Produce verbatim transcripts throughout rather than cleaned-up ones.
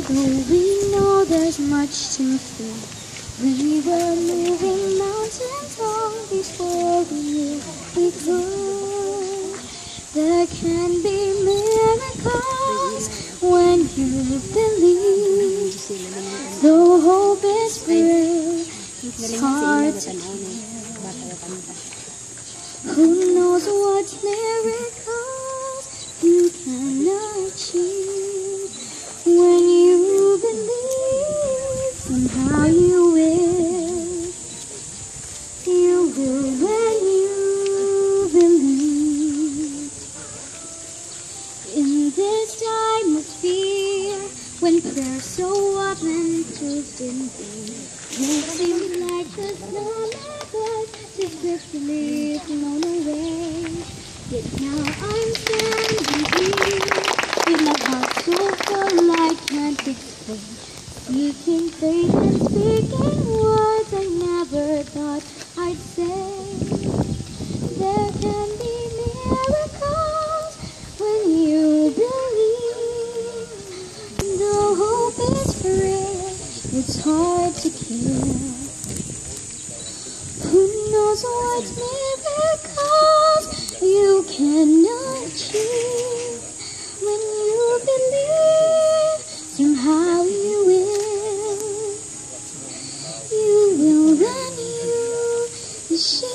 Though we know there's much to fear, we were moving mountains long before we knew we could. There can be miracles when you believe. Though hope is real, it's hard to keep. Who knows what miracles you can achieve? When you believe, somehow you will. You will when you believe. In this time of fear, when prayer's so often too in vain, it seems like the stomach was too swiftly blown away. Yet now I'm standing here, with my heart so full I can't explain, speaking faith and speaking words I never thought I'd say. There can be miracles when you believe. Though hope is free, it's hard to kill. Who knows what miracles you can achieve? When you believe, somehow you will. You will when you see.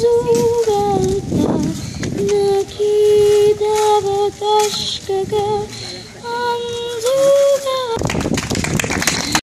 Nakita ba kashkaga